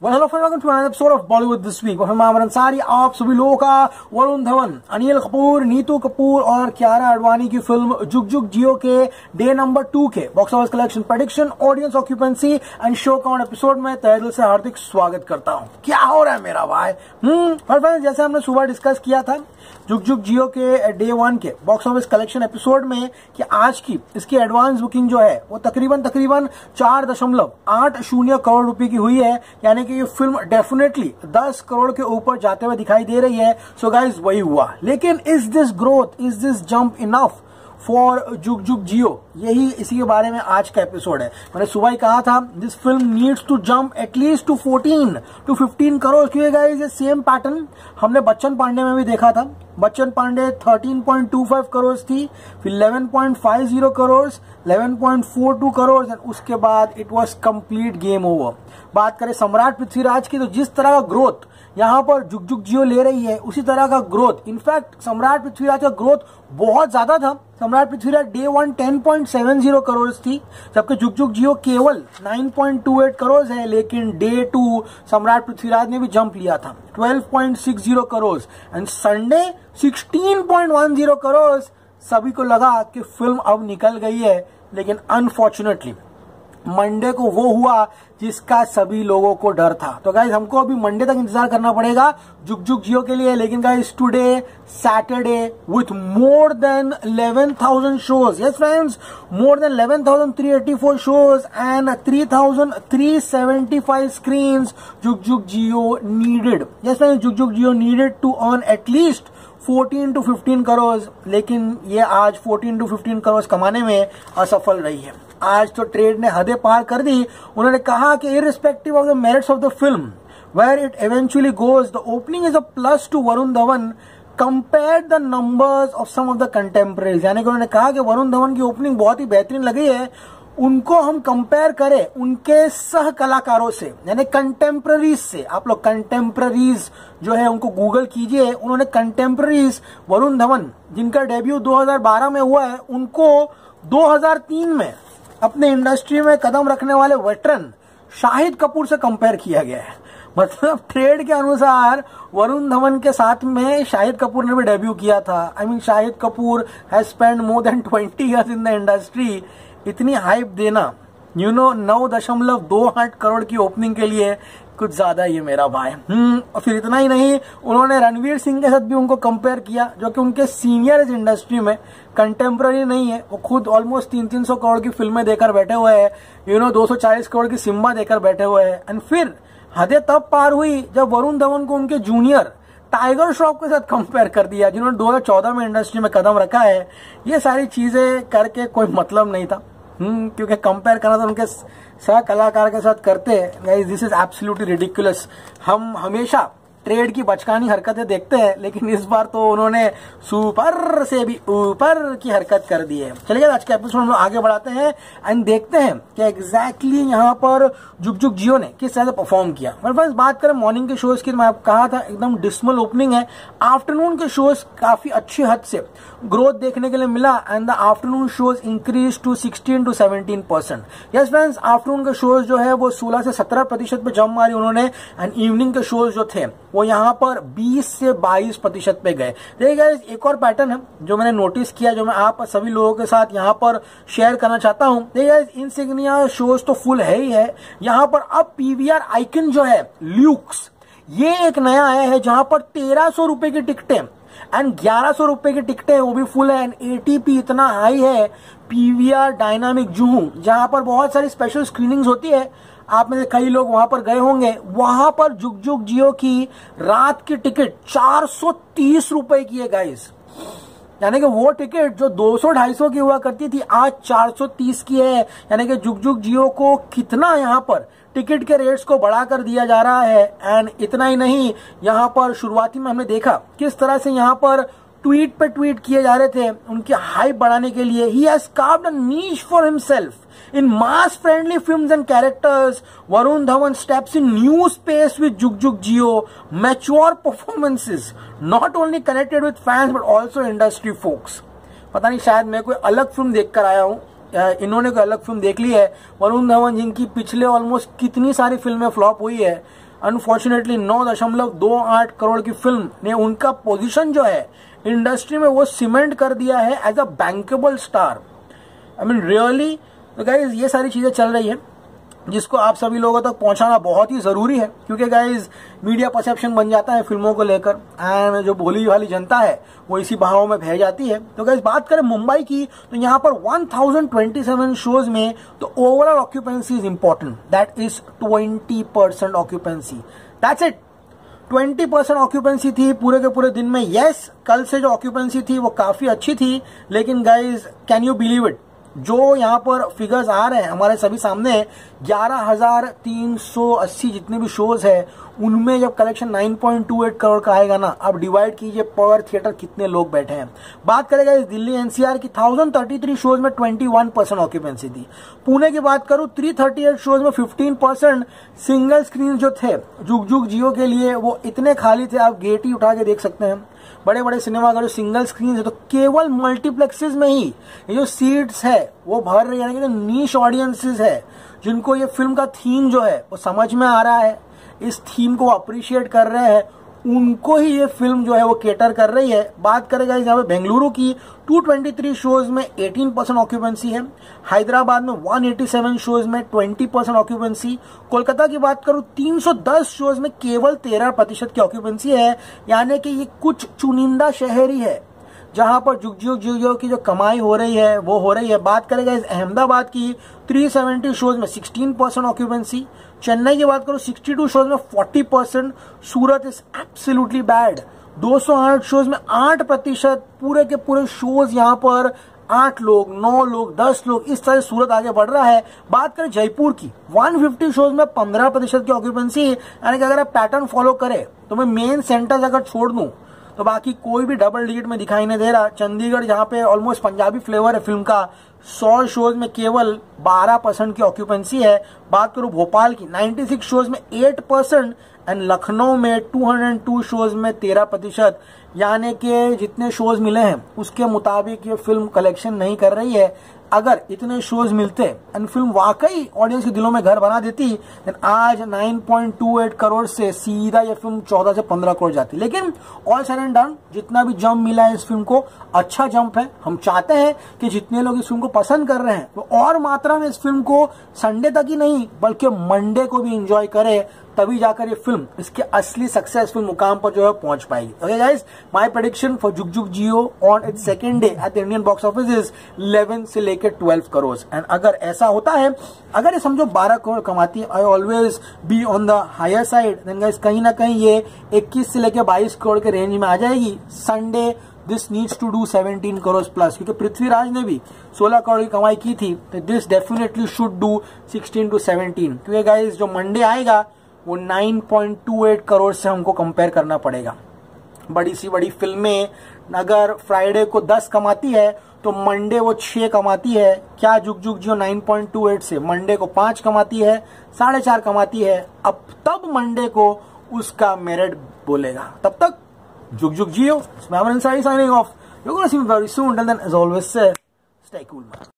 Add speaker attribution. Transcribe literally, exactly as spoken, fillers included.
Speaker 1: Well hello friends, welcome to another episode of Bollywood this week. मैं अमर अंसारी, आप सभी लोगों का वरुण धवन, अनिल कपूर, नीतू कपूर और कियारा आडवाणी की फिल्म जुग जुग जियो के डे नंबर टू के box office collection prediction, audience occupancy and show count episode में तहे दिल से हार्दिक स्वागत करता हूं। क्या हो रहा है मेरा भाई? हम्म और फ्रेंड्स, जैसे हमने सुबह डिस्कस किया था जुग जुग जियो के डे वन के बॉक्स ऑफिस कलेक्शन एपिसोड में कि आज की इसकी एडवांस बुकिंग जो है वो तकरीबन तकरीबन चार दशमलव आठ शून्य करोड़ रुपए की हुई है, यानी कि ये फिल्म डेफिनेटली दस करोड़ के ऊपर जाते हुए दिखाई दे रही है। सो गाइस, वही हुआ। लेकिन is this growth, is this jump enough for Jug Jug जियो? यही इसी के बारे में आज का एपिसोड है। मैंने सुबह ही कहा था this film needs to jump at least two fourteen to fifteen crore, क्योंकि गाइस ये सेम पैटर्न हमने बच्चन पांडे में भी देखा था। Bachchan Pandey thirteen point two five crore थी, फिर eleven point five zero crore, eleven point four two crore and उसके बाद it was complete game over. बात करें सम्राट पृथ्वीराज की, तो जिस तरह का ग्रोथ यहाँ पर जुग जुग जियो ले रही है उसी तरह का ग्रोथ, इनफैक्ट सम्राट पृथ्वीराज का ग्रोथ बहुत ज्यादा था। Samrat Prithviraj day one ten point seven zero crore थी, जबकि जुग जुग जियो केवल nine point two eight crore है। लेकिन डे टू सम्राट पृथ्वीराज ने भी जंप लिया था twelve point six zero crore and Sunday sixteen point one zero crore. सभी को लगा कि फिल्म अब निकल गई है, लेकिन अनफॉर्चुनेटली मंडे को वो हुआ जिसका सभी लोगों को डर था। तो गाइज हमको अभी मंडे तक इंतजार करना पड़ेगा जुग जुग जियो के लिए। लेकिन guys today Saturday with more than eleven thousand shows, yes friends, more than eleven thousand three eighty four shows and three thousand three seventy five screens, Jug Jug Jeeyo needed, yes friends, Jug Jug Jeeyo needed to earn at least fourteen to fifteen crore. लेकिन ये आज fourteen to fifteen crore कमाने में असफल रही है। आज तो ट्रेड ने हदें पार कर दी। उन्होंने कहा कि irrespective of the merits of the film where it eventually goes, the opening is a plus to Varun Dhawan compare the numbers of some of the contemporaries. यानी कि उन्होंने कहा कि वरुण धवन की ओपनिंग बहुत ही बेहतरीन लगी है, उनको हम कंपेयर करें उनके सह कलाकारों से, यानी कंटेम्पररीज से। आप लोग कंटेम्पररीज जो है उनको गूगल कीजिए। उन्होंने कंटेम्पररीज वरुण धवन जिनका डेब्यू दो हज़ार बारह में हुआ है, उनको दो हज़ार तीन में अपने इंडस्ट्री में कदम रखने वाले वेटरन शाहिद कपूर से कंपेयर किया गया है। मतलब ट्रेड के अनुसार वरुण धवन के साथ में शाहिद कपूर ने भी डेब्यू किया था। I mean Shahid Kapoor has spend more than twenty years in the industry. इतनी हाइप देना, यू नो, नौ दशमलव दो आठ करोड़ की ओपनिंग के लिए कुछ ज्यादा ही है मेरा भाई। हम्म और फिर इतना ही नहीं, उन्होंने रणवीर सिंह के साथ भी उनको कंपेयर किया, जो कि उनके सीनियर इस इंडस्ट्री में, कंटेम्पररी नहीं है। वो खुद ऑलमोस्ट तीन तीन सौ करोड़ की फिल्में देकर बैठे हुए हैं, यू नो, दो सौ चालीस करोड़ की सिम्बा देकर बैठे हुए हैं। एंड फिर हदें तब पार हुई जब वरुण धवन को उनके जूनियर टाइगर श्रॉफ के साथ कंपेयर कर दिया, जिन्होंने दो हज़ार चौदह में इंडस्ट्री में कदम रखा है। ये सारी चीजें करके कोई मतलब नहीं था, हम्म क्योंकि कंपेयर करना तो उनके सह कलाकार के साथ करते हैं। Guys, this is absolutely ridiculous. हम हमेशा ट्रेड की बचकानी हरकतें देखते हैं, लेकिन इस बार तो उन्होंने सुपर से भी ऊपर की हरकत कर दी है। चलिए आज के एपिसोड में आगे बढ़ाते हैं एंड देखते हैं कि एग्जैक्टली यहाँ पर जुग जुग जियो ने किस तरह से परफॉर्म किया। मेरे पास बात करें मॉर्निंग के शोज की, तो मैं आपको कहा था एकदम डिस्मल ओपनिंग है। आफ्टरनून के शोज काफी अच्छी हद से ग्रोथ देखने के लिए मिला and the afternoon shows increase to sixteen to seventeen percent. Yes friends, afternoon के शोज जो है वो सोलह से सत्रह प्रतिशत पे जंप मारी उन्होंने एंड इवनिंग के शोज जो थे वो यहाँ पर बीस से बाईस प्रतिशत पे गए। देखिए गाइस, एक और पैटर्न है जो मैंने नोटिस किया, जो मैं आप सभी लोगों के साथ यहाँ पर शेयर करना चाहता हूँ। देखिए गाइस, इनसिग्निया शोज तो फुल है ही है। यहाँ पर अब पीवीआर आइकन जो है ल्यूक्स, ये एक नया आया है जहां पर तेरह सौ रुपए की टिकटें एंड ग्यारह सौ रुपए की टिकटें वो भी फुल है एंड एटीपी इतना हाई है। पीवीआर डायनामिक जूहू, जहां पर बहुत सारी स्पेशल स्क्रीनिंग्स होती है, आप में से कई लोग वहां पर गए होंगे। वहां पर जुग जुग जियो की रात की टिकट चार सौ तीस रुपए की है गाइस, यानी कि वो टिकट जो दो सौ ढाई सौ की हुआ करती थी आज चार सौ तीस की है। यानी कि जुग जुग जियो को कितना यहाँ पर टिकट के रेट्स को बढ़ा कर दिया जा रहा है। एंड इतना ही नहीं, यहाँ पर शुरुआती में हमने देखा किस तरह से यहाँ पर ट्वीट पे ट्वीट किए जा रहे थे उनकी हाइप बढ़ाने के लिए। He has carved a niche for himself in mass friendly films and characters. Varun Dhawan steps in new space with Jug Jug Jeeyo, mature performances, not only connected with fans but also industry folks. पता नहीं, शायद मैं कोई अलग फिल्म देख कर आया हूँ, इन्होंने कोई अलग फिल्म देख ली है। वरुण धवन जिनकी पिछले ऑलमोस्ट कितनी सारी फिल्में फ्लॉप हुई है, अनफॉर्चुनेटली नौ दशमलव दो आठ करोड़ की फिल्म ने उनका पोजीशन जो है इंडस्ट्री में वो सीमेंट कर दिया है as a bankable star. I mean really. तो गाइज ये सारी चीजें चल रही है जिसको आप सभी लोगों तक पहुंचाना बहुत ही जरूरी है, क्योंकि गाइज मीडिया परसेप्शन बन जाता है फिल्मों को लेकर एंड जो भोली भाली जनता है वो इसी बहाव में बह जाती है। तो गाइज बात करें मुंबई की तो यहाँ पर one thousand twenty seven shows में तो overall occupancy is important, that is twenty percent occupancy, that's it. Twenty percent occupancy थी पूरे के पूरे दिन में। यस, कल से जो ऑक्यूपेंसी थी वो काफी अच्छी थी, लेकिन guys can you believe it, जो यहाँ पर फिगर्स आ रहे हैं हमारे सभी सामने, ग्यारह हजार तीन सौ अस्सी जितने भी शोज है उनमें जब collection nine point two eight crore का आएगा ना, अब डिवाइड कीजिए पर थिएटर कितने लोग बैठे हैं। बात करेगा इस दिल्ली एनसीआर की थाउजेंड थर्टी थ्री शोज में ट्वेंटी वन परसेंट ऑक्यूपेंसी थी। पुणे की बात करूं थ्री थर्टी एट शोज में फिफ्टीन परसेंट। सिंगल स्क्रीन जो थे जुग जुग जियो के लिए वो इतने खाली थे, आप गेट ही उठा के देख सकते हैं। बड़े बड़े सिनेमा घर सिंगल स्क्रीन है तो केवल मल्टीप्लेक्सेस में ही ये जो सीट्स है वो भर रही है। नीश ऑडियंसेस है जिनको ये फिल्म का थीम जो है वो समझ में आ रहा है, इस थीम को अप्रिशिएट कर रहे हैं, उनको ही ये फिल्म जो है वो केटर कर रही है। बात करेगा यहाँ पे बेंगलुरु की टू ट्वेंटी थ्री शोज में एटीन परसेंट ऑक्यूपेंसी है। हैदराबाद में वन एटी सेवन शोज में ट्वेंटी परसेंट ऑक्यूपेंसी। कोलकाता की बात करूं तीन सौ दस शोज में केवल तेरह प्रतिशत की ऑक्यूपेंसी है, यानी कि ये कुछ चुनिंदा शहर ही है जहां पर जुग जुग जियो की जो कमाई हो रही है वो हो रही है। बात करेगा इस अहमदाबाद की थ्री सेवेंटी शोज में सिक्सटीन परसेंट ऑक्यूपेंसी। चेन्नई की बात करो सिक्सटी टू शोज में forty percent. Surat is absolutely bad, दो सौ आठ शोज में आठ प्रतिशत। पूरे के पूरे शोज यहाँ पर आठ लोग, नौ लोग, दस लोग, इस तरह सूरत आगे बढ़ रहा है। बात करें जयपुर की वन फिफ्टी शोज में पंद्रह प्रतिशत की ऑक्यूपेंसी, यानी कि अगर आप पैटर्न फॉलो करें तो मैं मेन सेंटर्स अगर छोड़ दूं तो बाकी कोई भी डबल डिजिट में दिखाई नहीं दे रहा। चंडीगढ़ जहां पे ऑलमोस्ट पंजाबी फ्लेवर है फिल्म का, सौ शोज में केवल बारह परसेंट की ऑक्यूपेंसी है। बात करूं भोपाल की नाइन्टी सिक्स शोज में एट परसेंट एंड लखनऊ में टू हंड्रेड टू शोज में तेरह प्रतिशत। यानी कि जितने शोज मिले हैं उसके मुताबिक ये फिल्म कलेक्शन नहीं कर रही है। अगर इतने शोज मिलते एंड फिल्म वाकई ऑडियंस के दिलों में घर बना देती देन आज nine point two eight crore से सीधा ये फिल्म चौदह से पंद्रह करोड़ जाती। लेकिन ऑल सेड एंड डन जितना भी जंप मिला है इस फिल्म को अच्छा जंप है। हम चाहते हैं कि जितने लोग इस फिल्म को पसंद कर रहे हैं वो और मात्रा में इस फिल्म को संडे तक ही नहीं बल्कि मंडे को भी एंजॉय करे, तभी जाकर ये फिल्म इसके असली सक्सेसफुल मुकाम पर जो है पहुंच पाएगी। Okay guys, my prediction for Jug Jug Jeeyo on its second day at the Indian box office is eleven से लेकर ट्वेल्व करोड़। एंड अगर ऐसा होता है, अगर ये समझो बारह करोड़ कमाती है, I always be on the higher side, then guys कहीं ना कहीं ये इक्कीस से लेकर बाईस करोड़ के रेंज में आ जाएगी। Sunday this needs to do seventeen crore plus, क्योंकि पृथ्वीराज ने भी सोलह करोड़ की कमाई की थी, तो this definitely should do sixteen to seventeen. क्योंकि गाइस जो मंडे आएगा वो nine point two eight crore से हमको कंपेयर करना पड़ेगा। बड़ी सी बड़ी फिल्में अगर फ्राइडे को दस कमाती है तो मंडे वो छह कमाती है। क्या Jug Jug Jeeyo nine point two eight से मंडे को पांच कमाती है, साढ़े चार कमाती है, अब तब मंडे को उसका मेरिट बोलेगा। तब तक Jug Jug Jeeyo, signing off. You're gonna see me very soon, and then as always say, stay cool man.